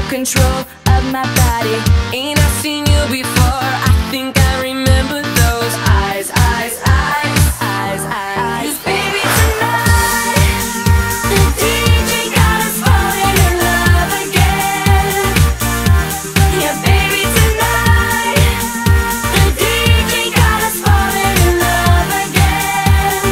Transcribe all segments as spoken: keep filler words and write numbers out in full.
control of my body. Ain't I seen you before? I think I remember those eyes, eyes, eyes, eyes, eyes. 'Cause baby tonight, the D J got us falling in love again. Yeah, baby tonight, the D J got us falling in love again.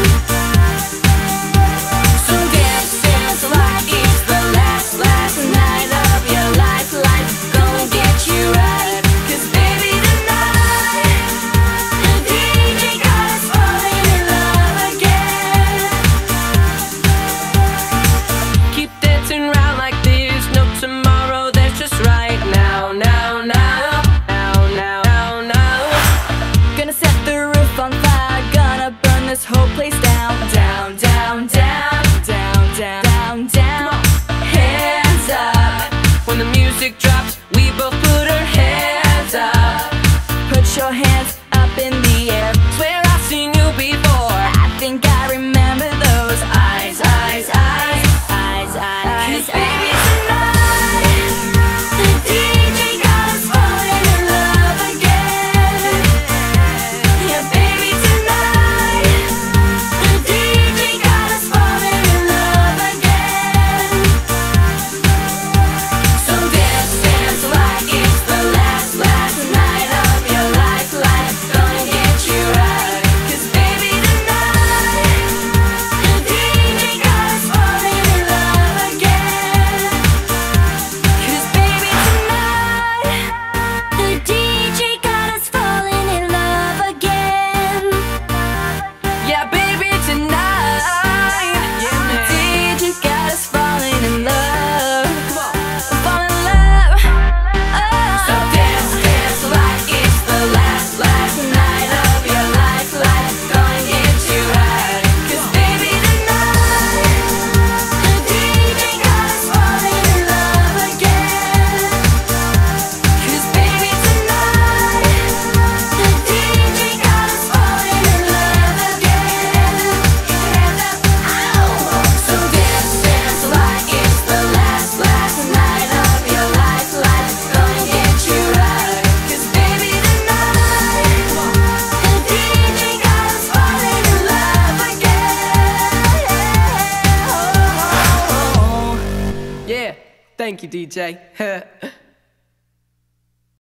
So dance, dance like it's the last, last night of your life. Life gonna get you right. 'Cause baby tonight, the D J got us falling in love again. Keep dancing round like there's no tomorrow. There's just right now, now, now, now, now, now, now. Gonna set the roof on fire. Gonna burn this whole place down, down, down, down, down, down, down, down. Hands up. When the music drops, we both put our hands up. Put your hands up in the air. Swear I've seen you before. I think I remember those eyes, eyes, eyes, eyes, eyes. 'Cause baby tonight, the D J got us falling in love again. Yeah, baby tonight, the D J got us falling in love again. So dance, dance like it's the last, last night of your life. Life gonna get you right. 'Cause baby tonight, the D J got us falling in love again. 'Cause baby tonight, the D J got us falling in love again. Yeah, baby tonight, the D J got us falling in love. Fall in love. Oh. So dance, dance like it's the last, last night of your life. Life gonna get you right. 'Cause baby tonight, the D J got us falling in love again. 'Cause baby tonight, the D J got us falling in love again. Ow. So dance, dance like it's the last, last night of your life. Life gonna get you right. 'Cause baby tonight, the D J got us falling in love again. Yeah, thank you, D J.